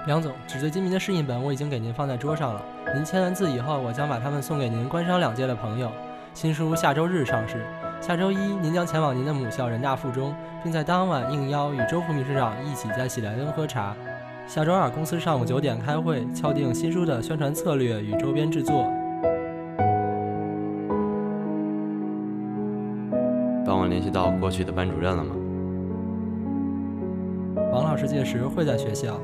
梁总，纸醉金迷的试印本我已经给您放在桌上了，您签完字以后，我将把它们送给您官商两界的朋友。新书下周日上市，下周一您将前往您的母校人大附中，并在当晚应邀与周副秘书长一起在喜来登喝茶。下周二公司上午9点开会，敲定新书的宣传策略与周边制作。 帮我联系到过去的班主任了吗？ 王老师届时会在学校。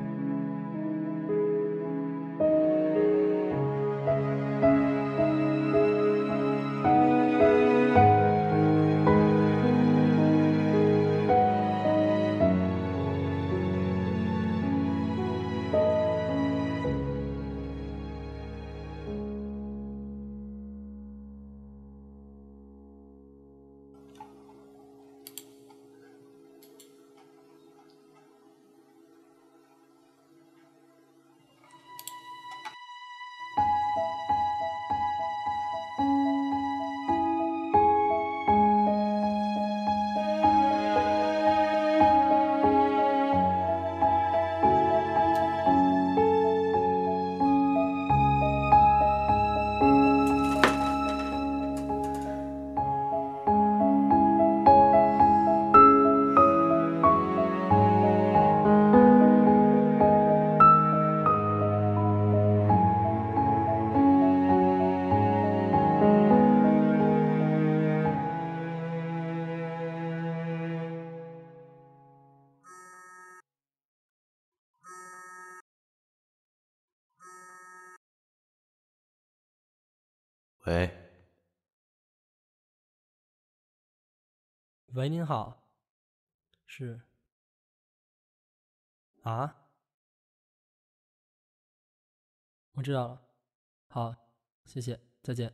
喂， 喂，您好。是。啊？我知道了。好，谢谢，再见。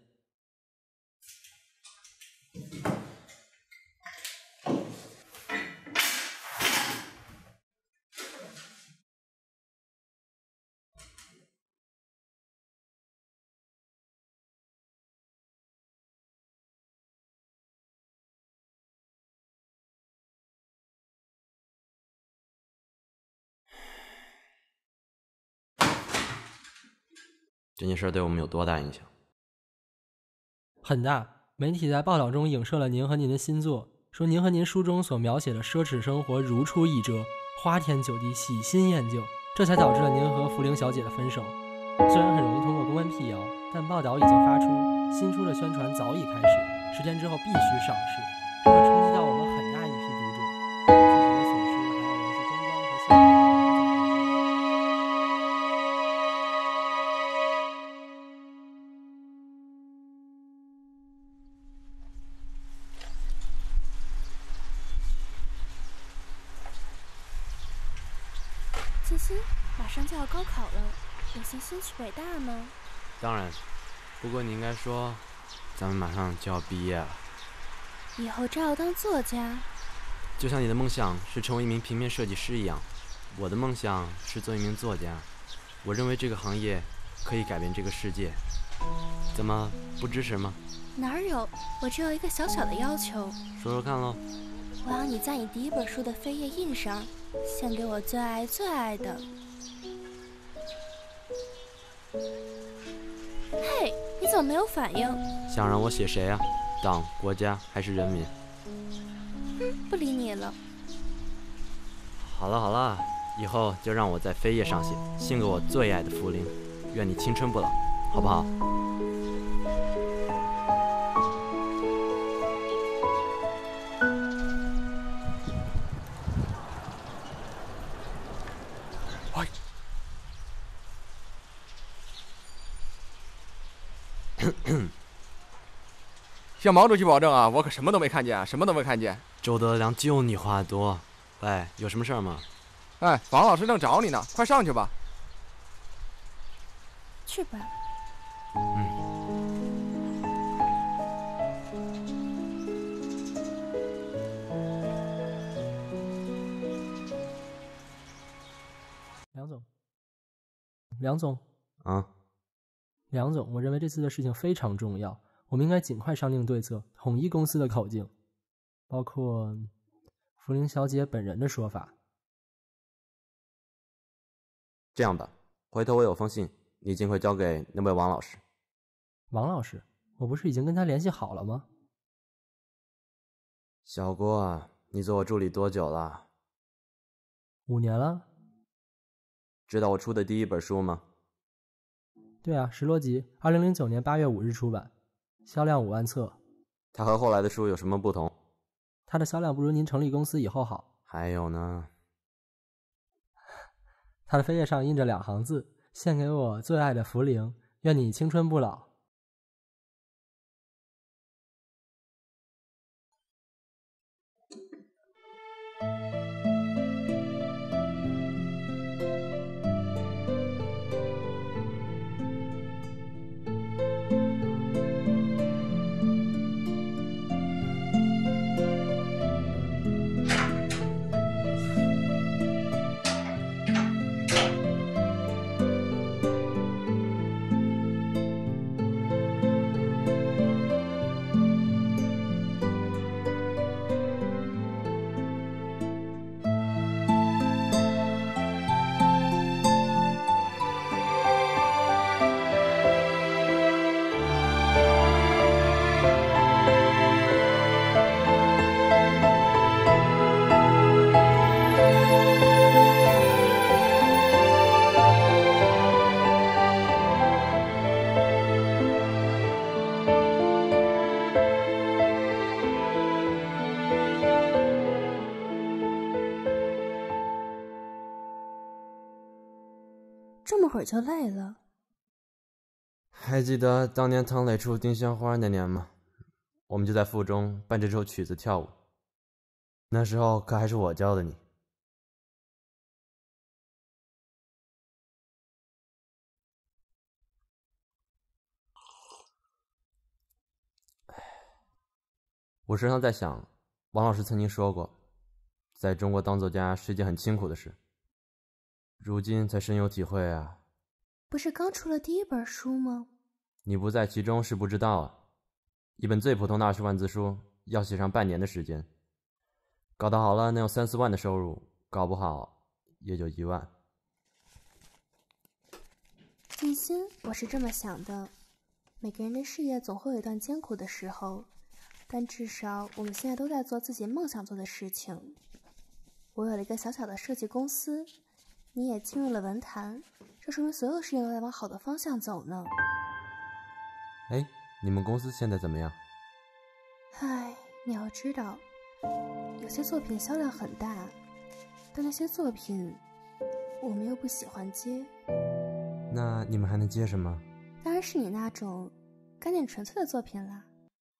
这件事对我们有多大影响？ 很大。媒体在报道中影射了您和您的新作，说您和您书中所描写的奢侈生活如出一辙，花天酒地，喜新厌旧，这才导致了您和福玲小姐的分手。虽然很容易通过公关辟谣，但报道已经发出，新书的宣传早已开始，10天之后必须上市，这会冲击到我们很大一批读者，具体的损失还要联系公关和销售人员。 欣欣，马上就要高考了，有信心去北大吗？ 当然，不过你应该说，咱们马上就要毕业了。 以后照样当作家。 就像你的梦想是成为一名平面设计师一样，我的梦想是做一名作家。我认为这个行业可以改变这个世界。怎么不支持吗？ 哪有，我只有一个小小的要求。 说说看喽。 我要你在你第一本书的扉页印上，献给我最爱最爱的。嘿，你怎么没有反应？ 想让我写谁啊？党、国家还是人民？ 不理你了。 好了好了，以后就让我在扉页上写，献给我最爱的茯苓，愿你青春不老，好不好？ 向毛主席保证啊，我可什么都没看见，什么都没看见。 周德良就你话多。喂，有什么事儿吗？ 哎，王老师正找你呢，快上去吧。 去吧。 梁总。梁总，我认为这次的事情非常重要，我们应该尽快商定对策，统一公司的口径，包括茯苓小姐本人的说法。 这样吧，回头我有封信，你尽快交给那位王老师。 王老师，我不是已经跟他联系好了吗？ 小郭啊，你做我助理多久了 5年了。 知道我出的第一本书吗？ 对啊，10多集，2009年8月5日出版，销量5万册。 它和后来的书有什么不同？ 它的销量不如您成立公司以后好。 还有呢？ 它的扉页上印着2行字：献给我最爱的茯苓，愿你青春不老。 这么会儿就累了？ 还记得当年汤磊出丁香花那年吗？我们就在附中伴着这首曲子跳舞，那时候可还是我教的你。我时常在想，王老师曾经说过，在中国当作家是一件很辛苦的事，如今才深有体会啊。 不是刚出了第一本书吗？ 你不在其中是不知道啊。一本最普通的20万字书要写上半年的时间，搞得好了能有3、4万的收入，搞不好也就1万。 静心，我是这么想的，每个人的事业总会有一段艰苦的时候，但至少我们现在都在做自己梦想做的事情。我有了一个小小的设计公司，你也进入了文坛，这说明所有事情都在往好的方向走呢。 哎，你们公司现在怎么样？ 唉，你要知道，有些作品销量很大，但那些作品我们又不喜欢接。 那你们还能接什么？ 当然是你那种干净纯粹的作品啦。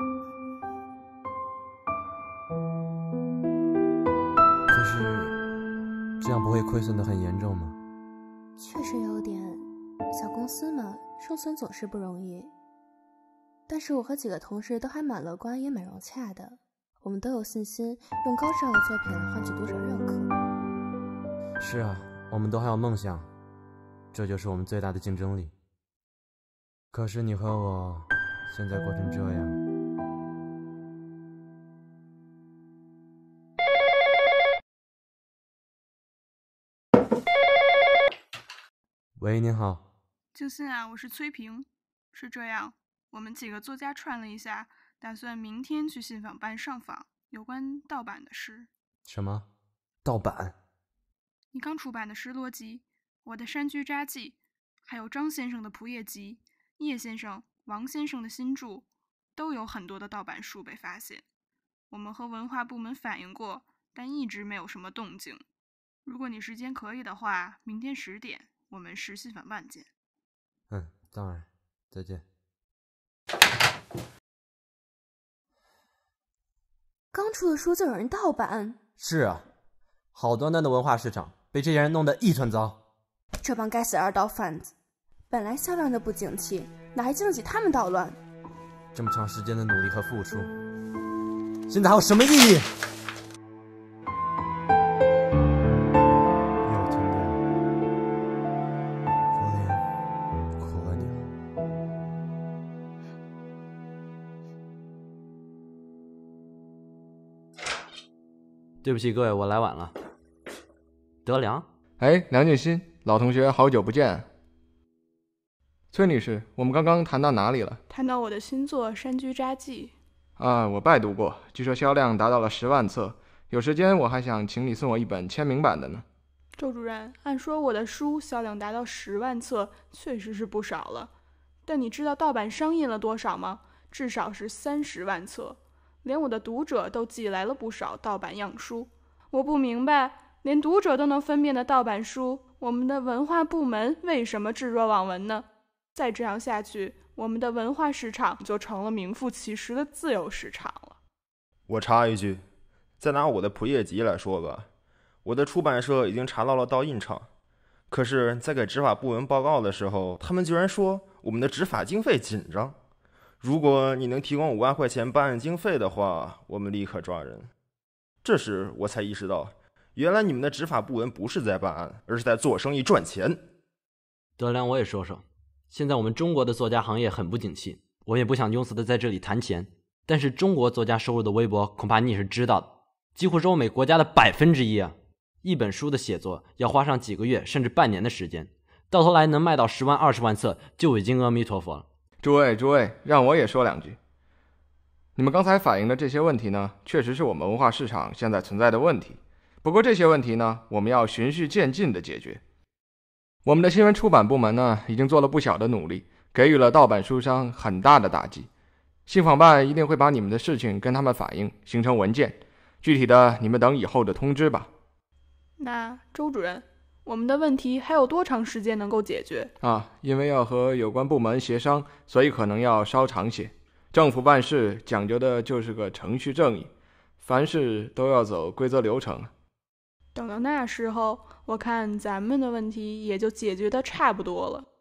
可是这样不会亏损得很严重吗？ 确实有点，小公司嘛，生存总是不容易。但是我和几个同事都还蛮乐观也蛮融洽的，我们都有信心用高质量的作品来换取读者认可。 是啊，我们都还有梦想，这就是我们最大的竞争力。可是你和我现在过成这样。喂，您好。 静心啊，我是崔平。是这样，我们几个作家串了一下，打算明天去信访办上访有关盗版的事。 什么？盗版？ 你刚出版的《失落集》，我的《山居札记》，还有张先生的《蒲叶集》，叶先生、王先生的新著，都有很多的盗版书被发现。我们和文化部门反映过，但一直没有什么动静。如果你时间可以的话，明天10点，我们是信访办见。 当然，再见。 刚出的书就有人盗版？ 是啊，好端端的文化市场被这些人弄得一团糟。 这帮该死的二道贩子，本来销量就不景气，哪还经得起他们捣乱？ 这么长时间的努力和付出，现在还有什么意义？又停电了，茯苓，苦了你了。对不起各位，我来晚了。德良， 哎，梁静心， 老同学，好久不见。崔女士，我们刚刚谈到哪里了？ 谈到我的新作《山居札记》。 我拜读过，据说销量达到了10万册。有时间我还想请你送我一本签名版的呢。 周主任，按说我的书销量达到10万册，确实是不少了。但你知道盗版商印了多少吗？至少是30万册。连我的读者都寄来了不少盗版样书。我不明白，连读者都能分辨的盗版书，我们的文化部门为什么置若罔闻呢？再这样下去，我们的文化市场就成了名副其实的自由市场了。 我插一句，再拿我的普业集来说吧，我的出版社已经查到了盗印厂，可是在给执法部门报告的时候，他们居然说我们的执法经费紧张，如果你能提供5万块钱办案经费的话，我们立刻抓人。这时我才意识到，原来你们的执法部门不是在办案，而是在做生意赚钱。 德良，我也说说，现在我们中国的作家行业很不景气，我也不想庸俗的在这里谈钱，但是中国作家收入的微薄，恐怕你也是知道的，几乎是欧美国家的1%啊！一本书的写作要花上几个月甚至半年的时间，到头来能卖到10万20万册就已经阿弥陀佛了。 诸位，让我也说两句。你们刚才反映的这些问题呢，确实是我们文化市场现在存在的问题。不过这些问题呢，我们要循序渐进的解决。我们的新闻出版部门呢，已经做了不小的努力，给予了盗版书商很大的打击。信访办一定会把你们的事情跟他们反映，形成文件。具体的，你们等以后的通知吧。 那周主任，我们的问题还有多长时间能够解决？ 因为要和有关部门协商，所以可能要稍长些。政府办事讲究的就是个程序正义，凡事都要走规则流程。 等到那时候，我看咱们的问题也就解决得差不多了。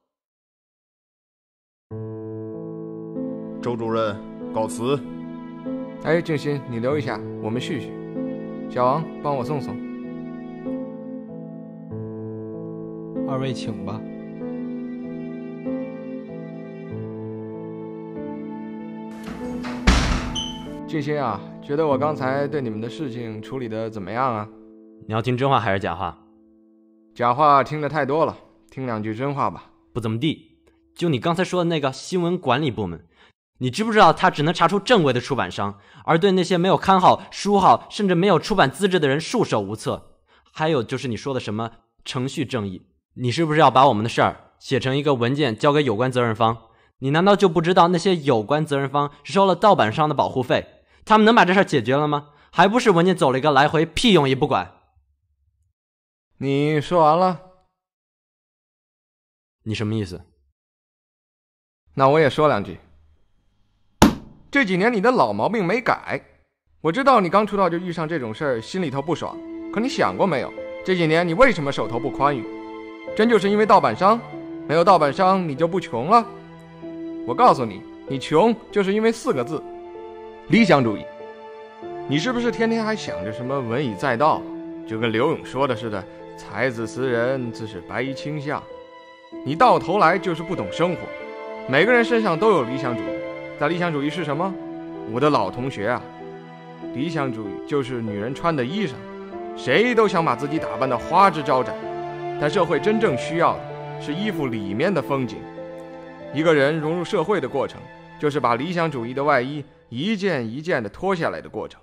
周主任，告辞。 静心，你留一下，我们续续。小王，帮我送送。 二位请吧。 静心啊，觉得我刚才对你们的事情处理的怎么样啊？ 你要听真话还是假话？ 假话听得太多了，听2句真话吧。 不怎么地。就你刚才说的那个新闻管理部门，你知不知道他只能查出正规的出版商，而对那些没有刊号、书号甚至没有出版资质的人束手无策？还有就是你说的什么程序正义，你是不是要把我们的事儿写成一个文件交给有关责任方？你难道就不知道那些有关责任方是收了盗版商的保护费？他们能把这事儿解决了吗？还不是文件走了一个来回，屁用也不管。 你说完了？ 你什么意思？ 那我也说2句。这几年你的老毛病没改，我知道你刚出道就遇上这种事儿，心里头不爽。可你想过没有，这几年你为什么手头不宽裕？真就是因为盗版商？没有盗版商你就不穷了？我告诉你，你穷就是因为4个字：理想主义。你是不是天天还想着什么文以载道，就跟刘勇说的似的，才子思人，自是白衣卿相。你到头来就是不懂生活。每个人身上都有理想主义，但理想主义是什么？我的老同学啊，理想主义就是女人穿的衣裳，谁都想把自己打扮得花枝招展，但社会真正需要的是衣服里面的风景。一个人融入社会的过程，就是把理想主义的外衣一件一件的脱下来的过程。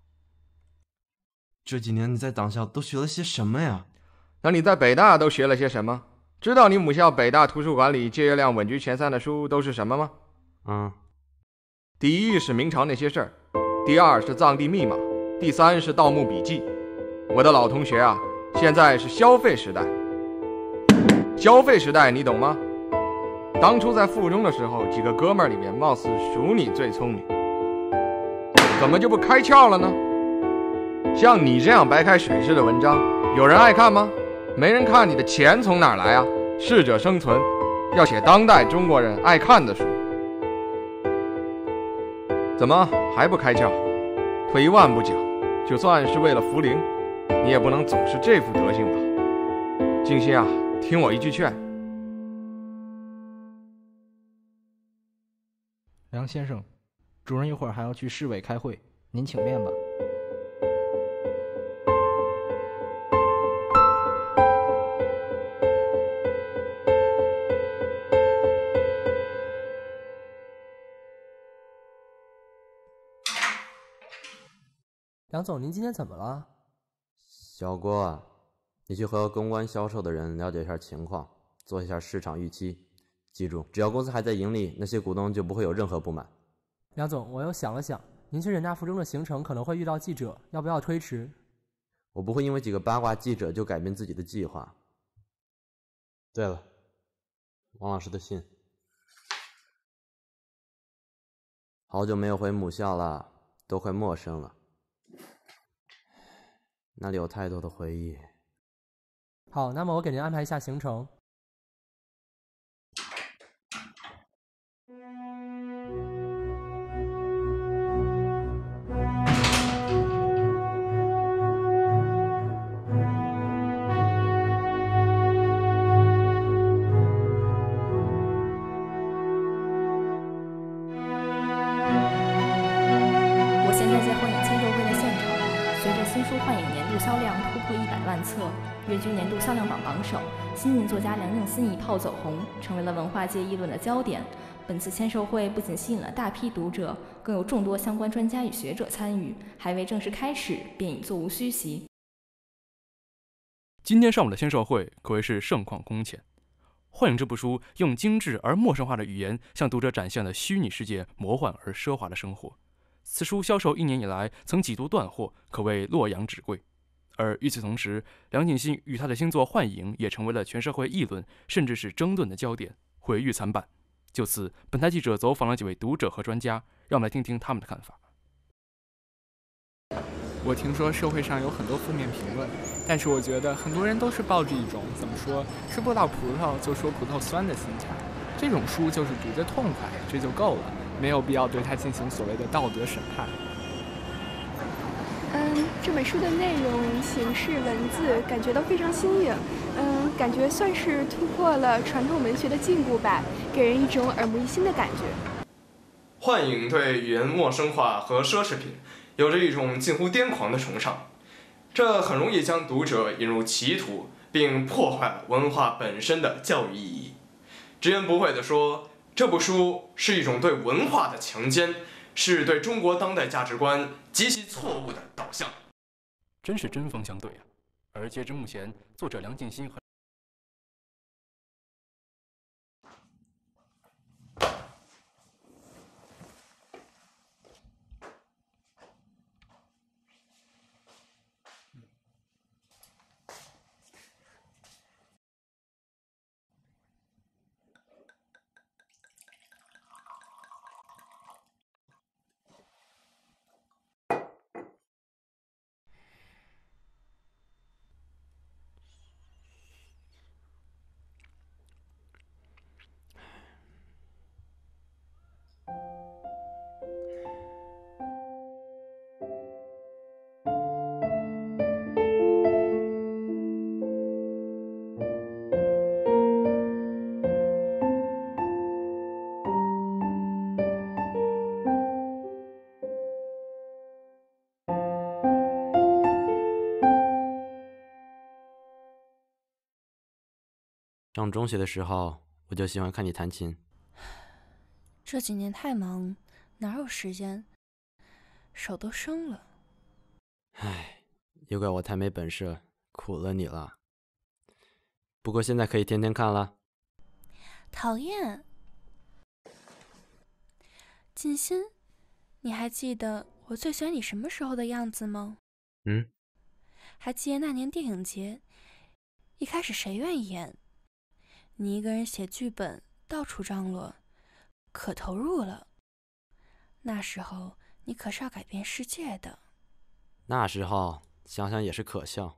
这几年你在党校都学了些什么呀？ 那你在北大都学了些什么？知道你母校北大图书馆里借阅量稳居前3的书都是什么吗？第一是明朝那些事儿，第2是藏地密码，第3是盗墓笔记。我的老同学啊，现在是消费时代。消费时代你懂吗？当初在附中的时候，几个哥们儿里面貌似属你最聪明，怎么就不开窍了呢？像你这样白开水似的文章，有人爱看吗？没人看，你的钱从哪儿来啊？适者生存，要写当代中国人爱看的书。怎么还不开窍？退一万步讲，就算是为了福龄，你也不能总是这副德行吧？静心啊，听我一句劝。 梁先生，主任一会儿还要去市委开会，您请便吧。 梁总，您今天怎么了？ 小郭，你去和公关销售的人了解一下情况，做一下市场预期。记住，只要公司还在盈利，那些股东就不会有任何不满。 梁总，我又想了想，您去人大附中的行程可能会遇到记者，要不要推迟？ 我不会因为几个八卦记者就改变自己的计划。对了，王老师的信，好久没有回母校了，都快陌生了。那里有太多的回忆。 好，那么我给您安排一下行程。 新书幻影年度销量突破100万册，跃居年度销量榜榜首。新晋作家梁静心一炮走红，成为了文化界议论的焦点。本次签售会不仅吸引了大批读者，更有众多相关专家与学者参与，还未正式开始，便已座无虚席。 今天上午的签售会可谓是盛况空前。幻影这部书用精致而陌生化的语言，向读者展现了虚拟世界魔幻而奢华的生活。此书销售1年以来曾几度断货，可谓洛阳纸贵。而与此同时，梁静心与他的新作《幻影》也成为了全社会议论甚至是争论的焦点，毁誉参半。就此，本台记者走访了几位读者和专家，让我们来听听他们的看法。 我听说社会上有很多负面评论，但是我觉得很多人都是抱着一种怎么说，吃不到葡萄就说葡萄酸的心态。这种书就是读着痛快，这就够了，没有必要对它进行所谓的道德审判。 这本书的内容、形式、文字感觉都非常新颖，感觉算是突破了传统文学的禁锢吧，给人一种耳目一新的感觉。 幻影对语言陌生化和奢侈品有着一种近乎癫狂的崇尚，这很容易将读者引入歧途，并破坏了文化本身的教育意义。直言不讳地说，这部书是一种对文化的强奸，是对中国当代价值观极其错误的导向。 真是针锋相对啊！而截至目前，作者梁静心和上中学的时候，我就喜欢看你弹琴。 这几年太忙，哪有时间？手都生了。 唉，又怪我太没本事，苦了你了。不过现在可以天天看了。 讨厌。静心，你还记得我最喜欢你什么时候的样子吗？还记得那年电影节，一开始谁愿意演？你一个人写剧本，到处张罗，可投入了。那时候你可是要改变世界的。 那时候想想也是可笑。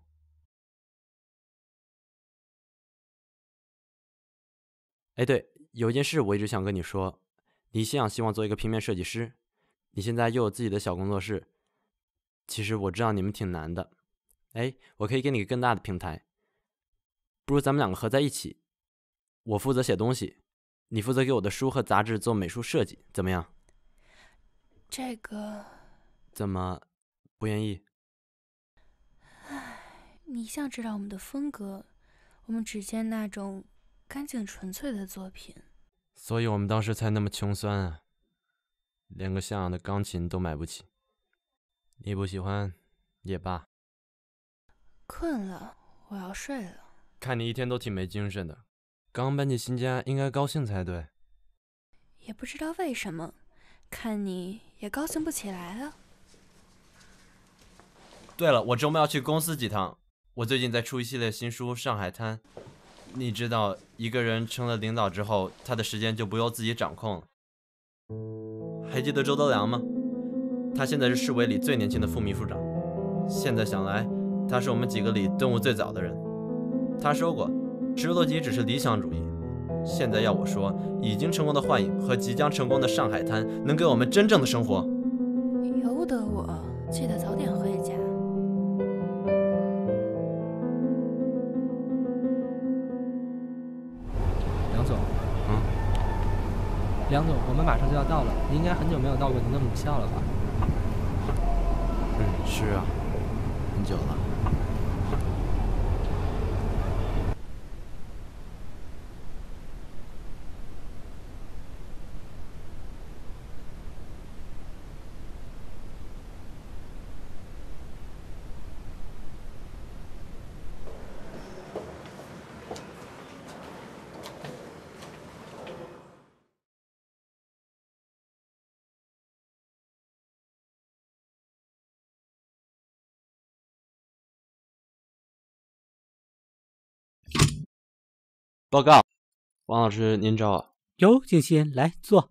哎，对，有一件事我一直想跟你说，你希望做一个平面设计师，你现在又有自己的小工作室。其实我知道你们挺难的，哎，我可以给你个更大的平台，不如咱们两个合在一起，我负责写东西，你负责给我的书和杂志做美术设计，怎么样？ 这个怎么不愿意？ 你一向知道我们的风格，我们只见那种干净纯粹的作品， 所以我们当时才那么穷酸啊，连个像样的钢琴都买不起。你不喜欢也罢。 困了，我要睡了。 看你一天都挺没精神的，刚搬进新家应该高兴才对。 也不知道为什么，看你也高兴不起来了。 对了，我周末要去公司几趟。我最近在出一系列新书《上海滩》。你知道，一个人成了领导之后，他的时间就不由自己掌控了。还记得周德良吗？他现在是市委里最年轻的副秘书长。现在想来，他是我们几个里顿悟最早的人。他说过，直逻辑只是理想主义。现在要我说，已经成功的幻影和即将成功的上海滩，能给我们真正的生活。 由得我，记得早点回家。 梁总，我们马上就要到了，您应该很久没有到过您的母校了吧？ 是啊，很久了。报告，王老师，您找。 哟，静心，来坐。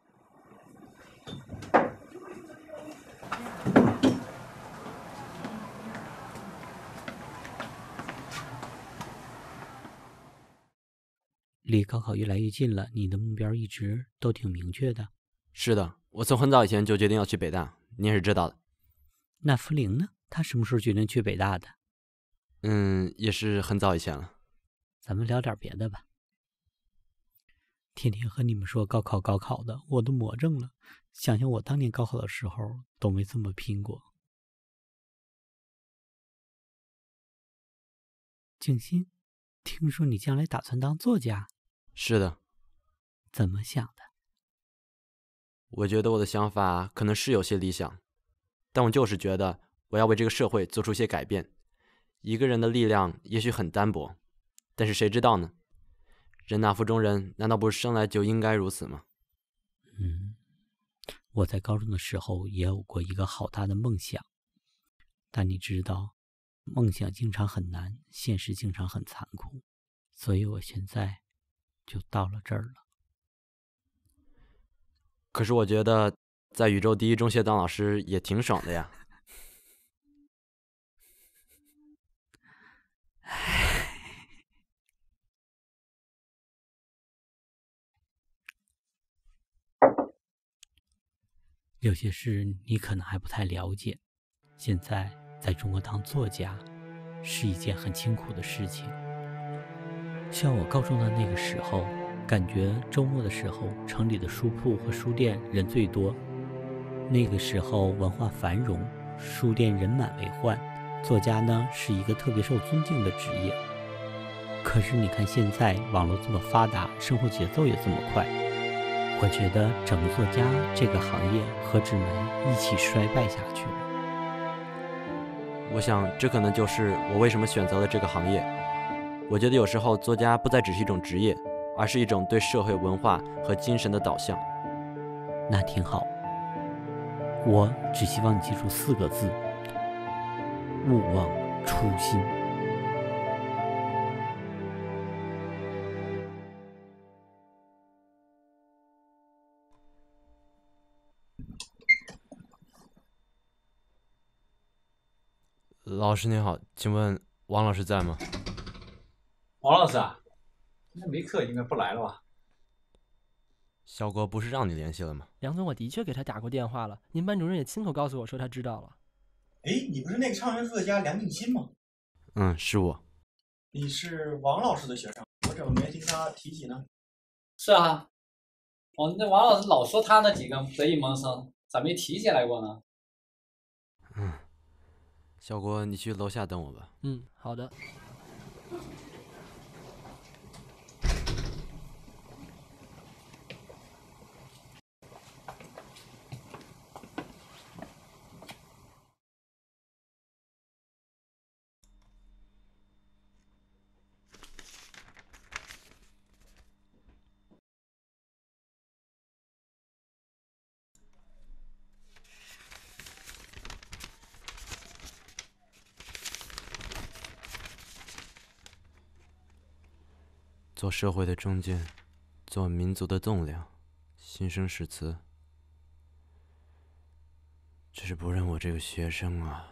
离高考越来越近了，你的目标一直都挺明确的。 是的，我从很早以前就决定要去北大，你也是知道的。 那茯苓呢？他什么时候决定去北大的？ 也是很早以前了。 咱们聊点别的吧。天天和你们说高考的，我都魔怔了。想想我当年高考的时候都没这么拼过。静心，听说你将来打算当作家？ 是的。 怎么想的？ 我觉得我的想法可能是有些理想，但我就是觉得我要为这个社会做出些改变。一个人的力量也许很单薄，但是谁知道呢？人那福中人，难道不是生来就应该如此吗？ 我在高中的时候也有过一个好大的梦想，但你知道，梦想经常很难，现实经常很残酷，所以我现在就到了这儿了。 可是我觉得在宇宙第一中学当老师也挺爽的呀。 有些事你可能还不太了解，现在在中国当作家是一件很辛苦的事情。像我高中的那个时候，感觉周末的时候城里的书铺和书店人最多，那个时候文化繁荣，书店人满为患，作家呢是一个特别受尊敬的职业。可是你看现在网络这么发达，生活节奏也这么快，我觉得整个作家这个行业和纸媒一起衰败下去了。 我想这可能就是我为什么选择了这个行业。我觉得有时候作家不再只是一种职业，而是一种对社会文化和精神的导向。 那挺好，我只希望你记住4个字：勿忘初心。 老师您好，请问王老师在吗？ 王老师啊，今天没课，应该不来了吧？ 小国不是让你联系了吗？ 梁总，我的确给他打过电话了，您班主任也亲口告诉我说他知道了。 哎，你不是那个畅销书作家梁静心吗？ 是我。 你是王老师的学生，我怎么没听他提起呢？ 是啊，那王老师老说他那几个得意门生，咋没提起来过呢？ 小国，你去楼下等我吧。 好的。 做社会的中坚，做民族的栋梁，心生誓词。只是不认我这个学生啊。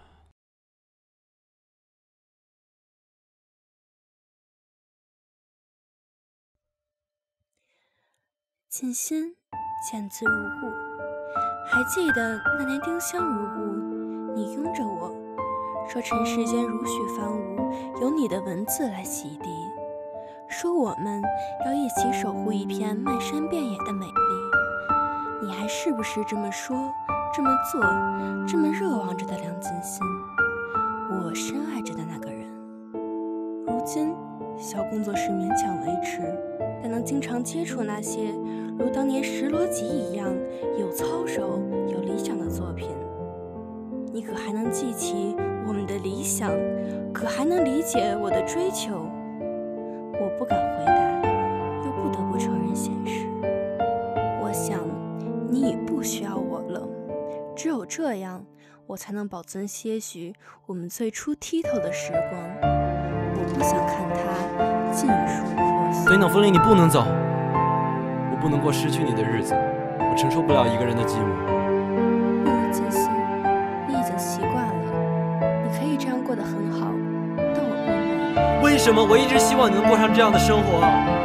尽心，见字如故。还记得那年丁香如故，你拥着我，说尘世间如许凡物，有你的文字来洗涤。说我们要一起守护一片漫山遍野的美丽。你还是不是这么说，这么做，这么热望着的梁锦心，我深爱着的那个人？如今小工作室勉强维持，但能经常接触那些如当年石罗辑一样有操守、有理想的作品。你可还能记起我们的理想？可还能理解我的追求？我不敢回答，又不得不承认现实。我想，你已不需要我了。只有这样，我才能保存些许我们最初剔透的时光。我不想看它尽数破碎。 对脑风铃，你不能走，我不能过失去你的日子，我承受不了一个人的寂寞。 不，锦心，你已经习惯了，你可以这样过得很好，但我不能。 为什么我一直希望你能过上这样的生活？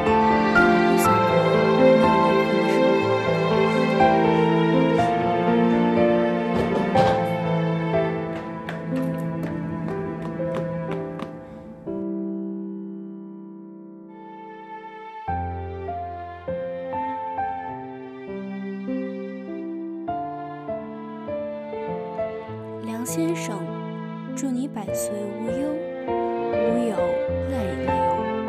梁先生，祝你百岁无忧，无有泪流。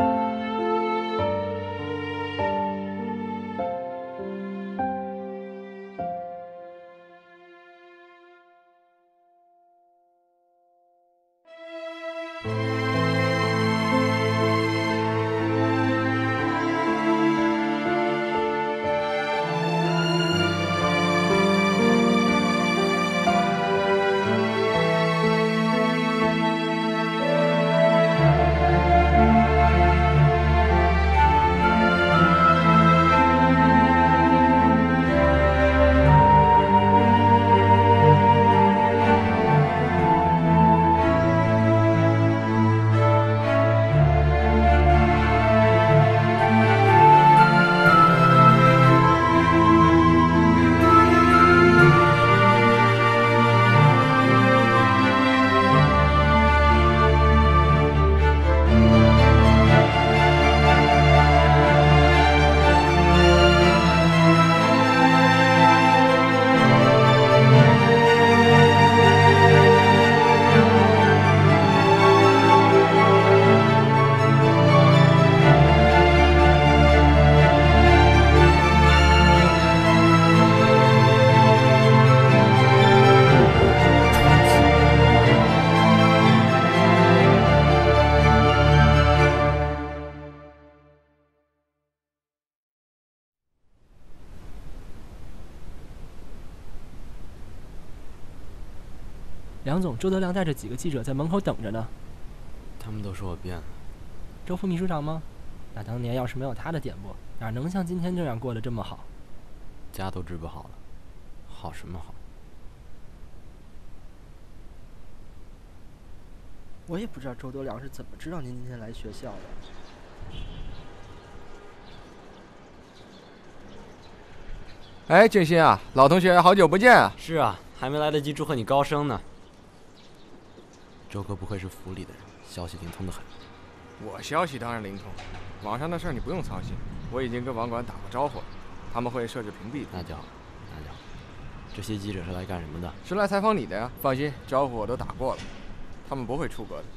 梁总，周德良带着几个记者在门口等着呢。 他们都说我变了。 周副秘书长吗？那当年要是没有他的点拨，哪能像今天这样过得这么好？ 家都治不好了，好什么好？ 我也不知道周德良是怎么知道您今天来学校的。 哎，静心啊，老同学，好久不见啊！ 是啊，还没来得及祝贺你高升呢。周哥不愧是府里的人，消息灵通得很。 我消息当然灵通，网上的事你不用操心，我已经跟网管打过招呼了，他们会设置屏蔽的。 那就好，那就好。这些记者是来干什么的？ 是来采访你的呀，放心，招呼我都打过了，他们不会出格的。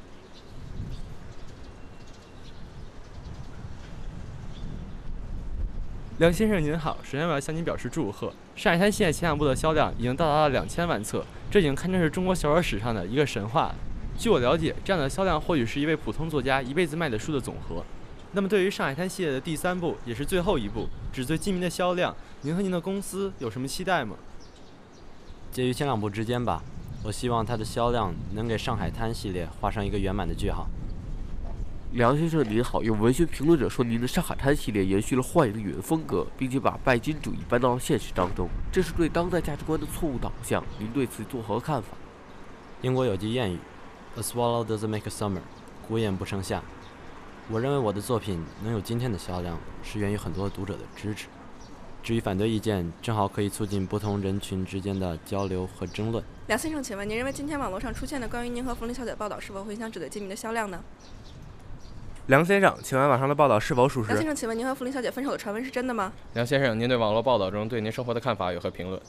梁先生您好，首先我要向您表示祝贺。上海滩现在前两部的销量已经到达了2000万册，这已经堪称是中国小说史上的一个神话了。据我了解，这样的销量或许是一位普通作家一辈子卖的书的总和。那么对于上海滩系列的第3部，也是最后一部，纸醉金迷的销量，您和您的公司有什么期待吗？ 介于前2部之间吧，我希望它的销量能给上海滩系列画上一个圆满的句号。 梁先生您好，有文学评论者说您的上海滩系列延续了幻影的语言风格，并且把拜金主义搬到了现实当中，这是对当代价值观的错误导向，您对此作何看法？ 英国有句谚语 "A swallow doesn't make a summer"， 孤雁不成夏。我认为我的作品能有今天的销量，是源于很多读者的支持。至于反对意见，正好可以促进不同人群之间的交流和争论。 梁先生，请问您认为今天网络上出现的关于您和福林小姐的报道是否会影响纸对金迷的销量呢？ 梁先生，请问网上的报道是否属实？ 梁先生，请问您和福林小姐分手的传闻是真的吗？ 梁先生，您对网络报道中对您生活的看法有何评论？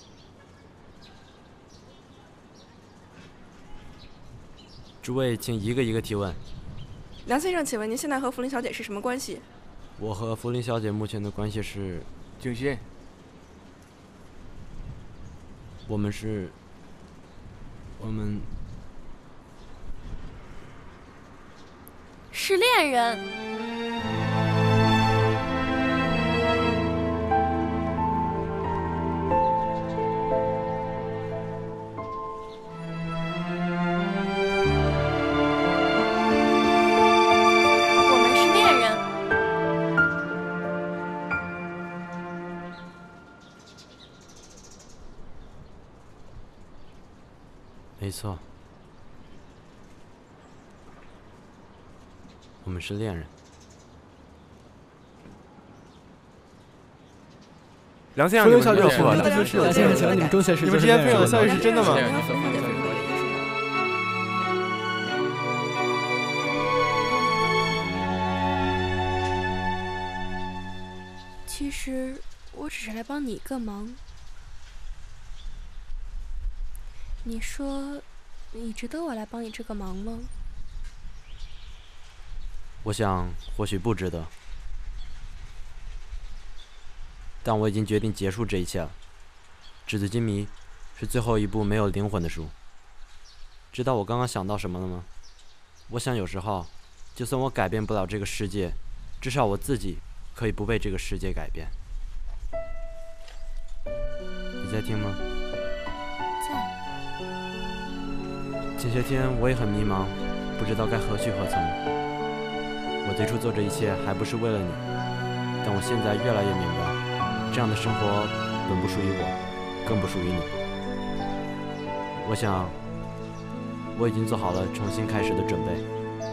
诸位请一个一个提问。 梁先生，请问您现在和福林小姐是什么关系？ 我和福林小姐目前的关系是敬信。 我们是恋人。我们是恋人。 没错。我们是恋人。 梁先生，你们小姐错了。 梁先生，请问你们中学时你们之间分手的消息是真的吗？ 其实我只是来帮你一个忙。你说，你值得我来帮你这个忙吗？ 我想或许不值得，但我已经决定结束这一切了。纸醉金迷是最后一部没有灵魂的书。知道我刚刚想到什么了吗？我想有时候，就算我改变不了这个世界，至少我自己可以不被这个世界改变。你在听吗？ 在。 前些天我也很迷茫，不知道该何去何从。我最初做这一切还不是为了你，但我现在越来越明白，这样的生活本不属于我，更不属于你。我想，我已经做好了重新开始的准备。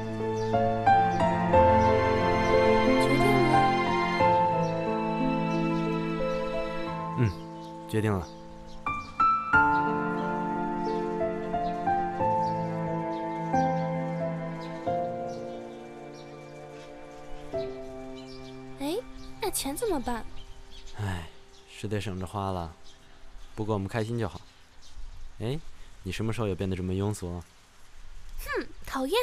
决定了？ 决定了。 那钱怎么办？ 唉，是得省着花了。不过我们开心就好。哎，你什么时候有变得这么庸俗了？ 哼，讨厌。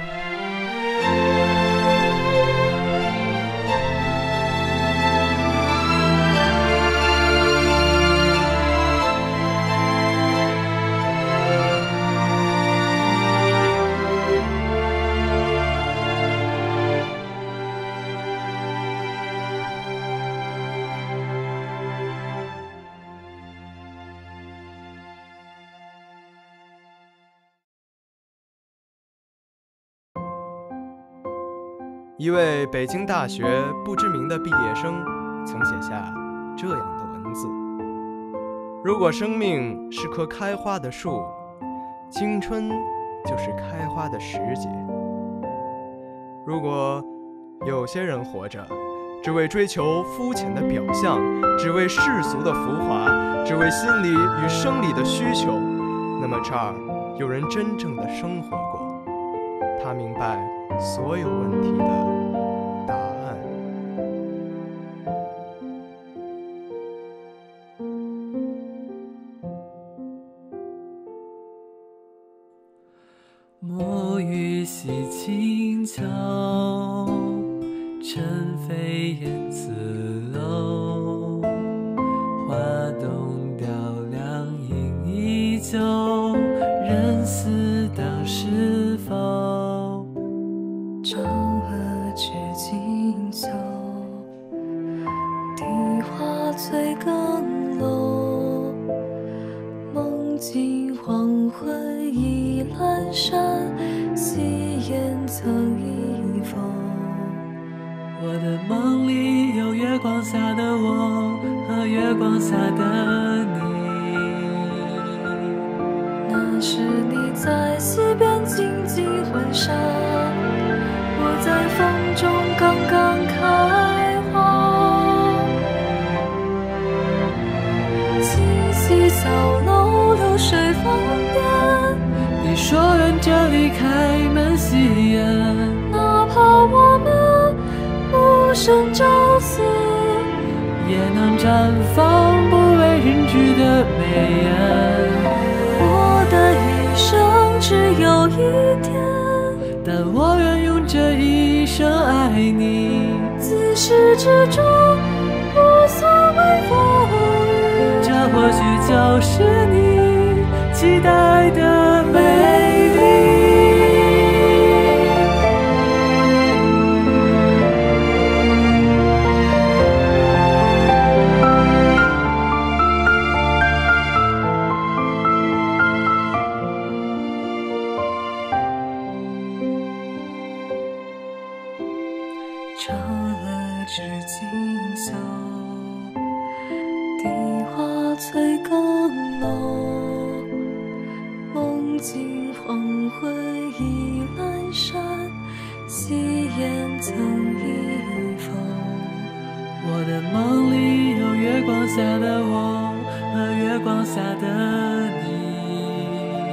一位北京大学不知名的毕业生曾写下这样的文字：如果生命是棵开花的树，青春就是开花的时节。如果有些人活着，只为追求肤浅的表象，只为世俗的浮华，只为心理与生理的需求，那么这儿有人真正的生活过，他明白所有问题的答案。 墨雨洗清秋，尘飞燕自楼，花动雕梁影依旧，人思当是否？ 长河至今秋，荻花醉更楼，梦境黄昏已阑珊，夕颜曾一封。 我的梦里有月光下的我和月光下的你。 那是你在溪边静静婚纱，我在风中刚刚开花。清溪小楼流水房边， 你说愿这里开门喜宴， 哪怕我们无声朝思， 也能绽放不为人知的美颜。 我的一生只有一天， 但我愿用这一生爱你。 自始至终无所谓风雨， 这或许就是你期待的美丽。 嫦娥织锦绣，荻花翠更漏。梦境黄昏已阑珊，夕颜曾一否。 我的梦里有月光下的我和月光下的你。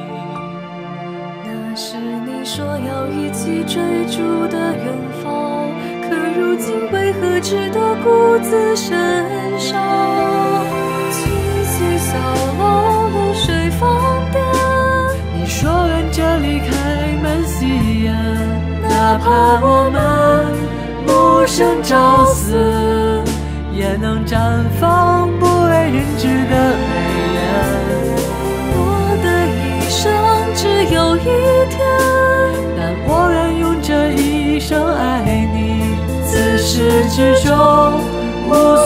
那是你说要一起追逐的远方，可如今为何只得孤自身上？清溪小楼流水房边， 你说愿这里开门喜宴，哪怕我们无声朝思，也能绽放不为人知的美颜。 我的一生只有一天， 但我愿用这一生爱你。自始至终无